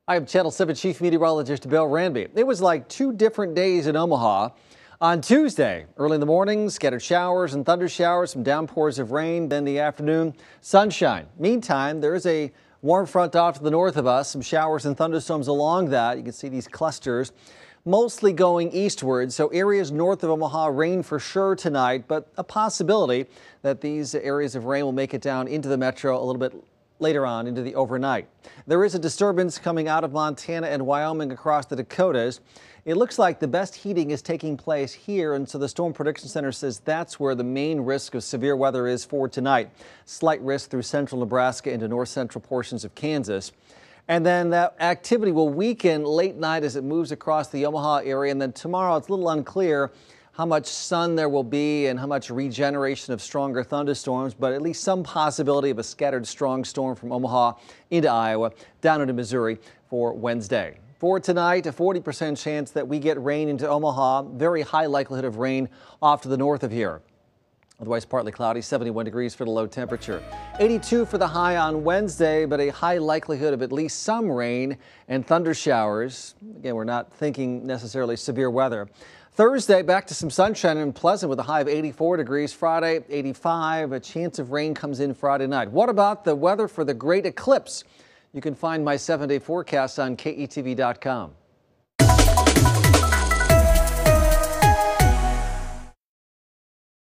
I'm Channel 7 Chief Meteorologist Bill Ranby. It was like 2 different days in Omaha. On Tuesday, early in the morning, scattered showers and thunder showers, some downpours of rain. Then the afternoon, sunshine. Meantime, there is a warm front off to the north of us. Some showers and thunderstorms along that. You can see these clusters mostly going eastward. So areas north of Omaha, rain for sure tonight, but a possibility that these areas of rain will make it down into the metro a little bit later on into the overnight. There is a disturbance coming out of Montana and Wyoming across the Dakotas. It looks like the best heating is taking place here, and so the Storm Prediction Center says that's where the main risk of severe weather is for tonight. Slight risk through central Nebraska into north central portions of Kansas. And then that activity will weaken late night as it moves across the Omaha area. And then tomorrow it's a little unclear how much sun there will be and how much regeneration of stronger thunderstorms, but at least some possibility of a scattered strong storm from Omaha into Iowa, down into Missouri for Wednesday. For tonight, a 40% chance that we get rain into Omaha. Very high likelihood of rain off to the north of here. Otherwise partly cloudy, 71 degrees for the low temperature. 82 for the high on Wednesday, but a high likelihood of at least some rain and thunder showers. Again, we're not thinking necessarily severe weather. Thursday, back to some sunshine and pleasant with a high of 84 degrees. Friday, 85. A chance of rain comes in Friday night. What about the weather for the great eclipse? You can find my 7-day forecast on KETV.com.